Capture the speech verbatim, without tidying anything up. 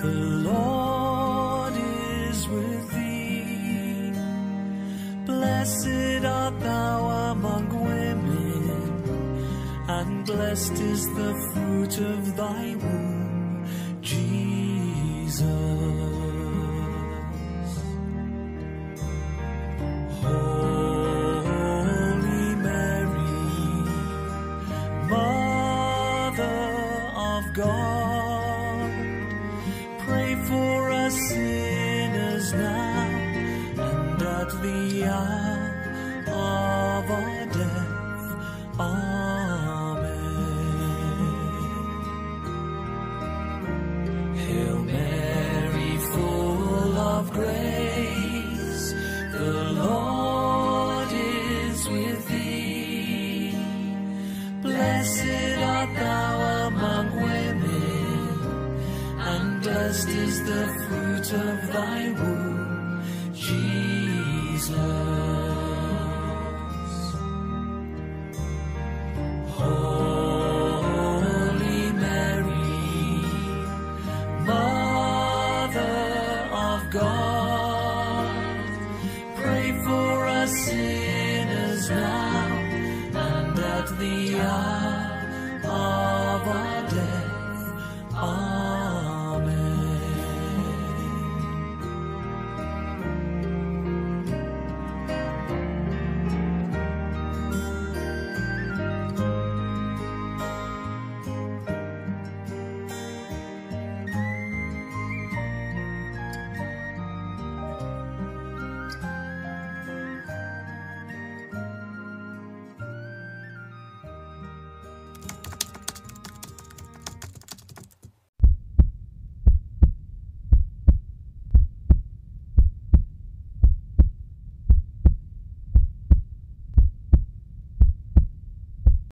The Lord is with thee. Blessed art thou among women, and blessed is the fruit of thy womb, Jesus. Holy Mary, Mother of God, pray for us sinners now and at the hour of our death. Amen. Hail Mary, full of grace, the Lord is with thee. Blessed art thou among women, and blessed is the fruit of thy womb, Jesus.